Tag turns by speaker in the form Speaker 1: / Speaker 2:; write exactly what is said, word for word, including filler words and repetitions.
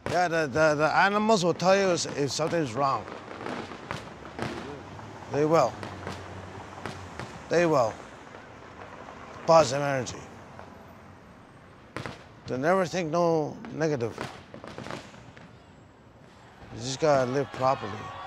Speaker 1: Yeah, the, the, the animals will tell you if something's wrong. They will. They will. Positive energy. They never think no negative. You just gotta live properly.